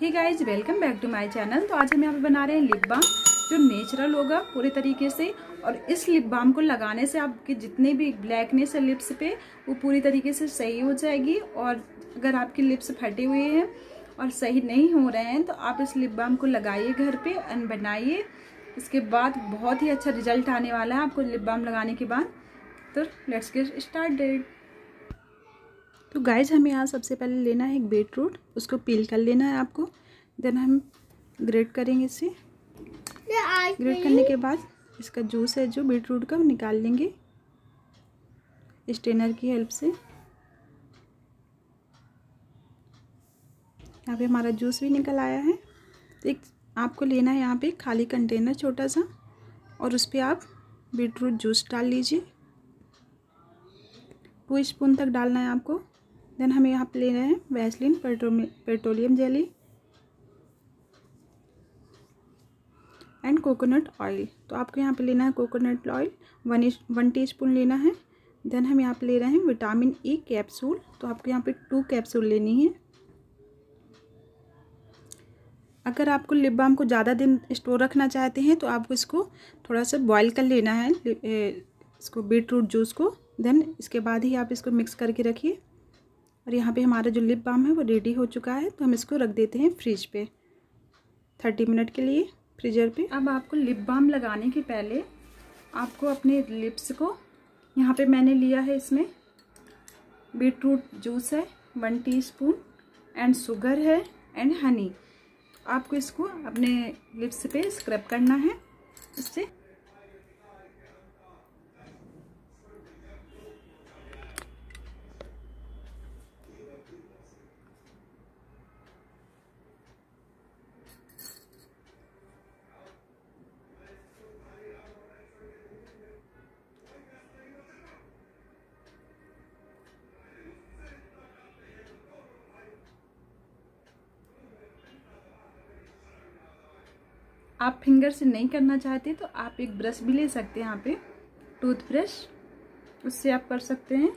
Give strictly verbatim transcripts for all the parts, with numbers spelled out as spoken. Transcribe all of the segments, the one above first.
Hey guys, welcome back to my channel. तो आज हम यहाँ पे बना रहे हैं लिप बाम जो नेचुरल होगा पूरे तरीके से। और इस लिप बाम को लगाने से आपके जितने भी ब्लैकनेस है लिप्स पे वो पूरी तरीके से सही हो जाएगी। और अगर आपकी लिप्स फटे हुए हैं और सही नहीं हो रहे हैं तो आप इस लिप बाम को लगाइए घर पे एंड बनाइए। इसके बाद बहुत ही अच्छा रिजल्ट आने वाला है आपको लिप बाम लगाने के बाद। तो लेट्स गेट स्टार्टेड। तो गाइज हमें यहाँ सबसे पहले लेना है एक बीटरूट, उसको पील कर लेना है आपको। देन हम ग्रेट करेंगे इसे। ग्रेट करने के बाद इसका जूस है जो बीटरूट का निकाल लेंगे स्ट्रेनर की हेल्प से। यहाँ पे हमारा जूस भी निकल आया है। एक आपको लेना है यहाँ पे खाली कंटेनर छोटा सा और उस पर आप बीटरूट जूस डाल लीजिए। टू स्पून तक डालना है आपको। देन हमें यहाँ पे ले रहे हैं Vaseline petroleum jelly and coconut oil. तो आपको यहाँ पे लेना है coconut oil one one teaspoon लेना है। देन हम यहाँ पे ले रहे हैं विटामिन ई कैप्सूल। तो आपको यहाँ पे टू कैप्सूल लेनी है। अगर आपको लिप बाम को ज़्यादा दिन स्टोर रखना चाहते हैं तो आपको इसको थोड़ा सा बॉईल कर लेना है, इसको बीटरूट जूस को। देन इसके बाद ही आप इसको मिक्स करके रखिए। और यहाँ पे हमारा जो लिप बाम है वो रेडी हो चुका है। तो हम इसको रख देते हैं फ्रिज पे थर्टी मिनट के लिए फ्रीजर पे। अब आपको लिप बाम लगाने के पहले आपको अपने लिप्स को, यहाँ पे मैंने लिया है इसमें बीटरूट जूस है वन टीस्पून एंड शुगर है एंड हनी। आपको इसको अपने लिप्स पे स्क्रब करना है इससे। आप फिंगर से नहीं करना चाहते तो आप एक ब्रश भी ले सकते हैं, यहाँ पे टूथब्रश, उससे आप कर सकते हैं।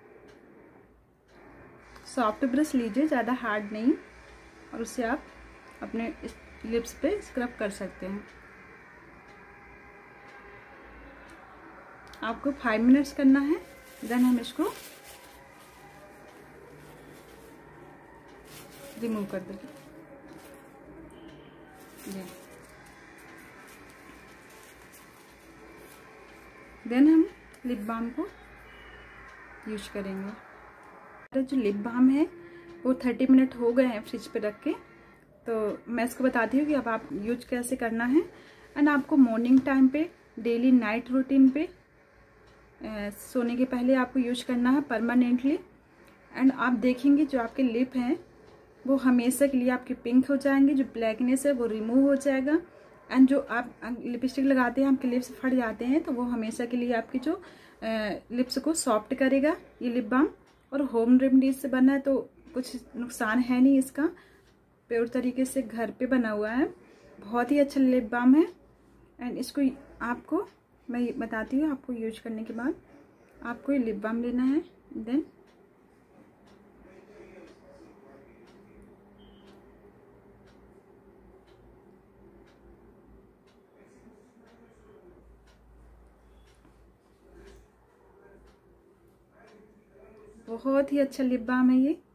सॉफ्ट ब्रश लीजिए, ज़्यादा हार्ड नहीं, और उससे आप अपने लिप्स पे स्क्रब कर सकते हैं। आपको फाइव मिनट्स करना है। देन हम इसको रिमूव कर देंगे। देन हम लिप बाम को यूज करेंगे। जो लिप बाम है वो थर्टी मिनट हो गए हैं फ्रिज पे रख के। तो मैं इसको बताती हूँ कि अब आप यूज कैसे करना है। एंड आपको मॉर्निंग टाइम पे, डेली नाइट रूटीन पे, ए, सोने के पहले आपको यूज करना है परमानेंटली। एंड आप देखेंगे जो आपके लिप हैं वो हमेशा के लिए आपके पिंक हो जाएंगे, जो ब्लैकनेस है वो रिमूव हो जाएगा। एंड जो आप लिपस्टिक लगाते हैं आपके लिप्स फट जाते हैं तो वो हमेशा के लिए आपकी जो लिप्स को सॉफ्ट करेगा ये लिप बाम। और होम रेमेडीज से बना है तो कुछ नुकसान है नहीं इसका, प्योर तरीके से घर पे बना हुआ है। बहुत ही अच्छा लिप बाम है। एंड इसको आपको मैं बताती हूँ, आपको यूज करने के बाद आपको ये लिप बाम लेना है। देन बहुत ही अच्छा लिप बाम है ये।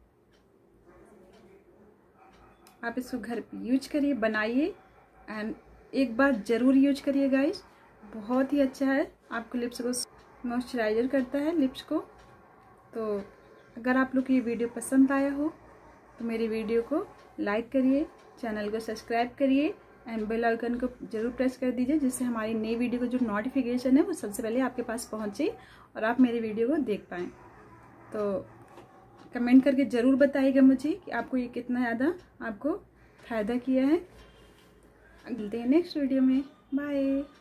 आप इसको घर पे यूज करिए, बनाइए एंड एक बार ज़रूर यूज करिए गाइस। बहुत ही अच्छा है, आपको लिप्स को मॉइस्चराइजर करता है लिप्स को। तो अगर आप लोग को ये वीडियो पसंद आया हो तो मेरी वीडियो को लाइक करिए, चैनल को सब्सक्राइब करिए एंड बेल आइकन को जरूर प्रेस कर दीजिए, जिससे हमारी नई वीडियो का जो नोटिफिकेशन है वो सबसे पहले आपके पास पहुँचे और आप मेरी वीडियो को देख पाएँ। तो कमेंट करके ज़रूर बताइएगा मुझे कि आपको ये कितना ज़्यादा आपको फ़ायदा किया है। मिलते हैं नेक्स्ट वीडियो में। बाय।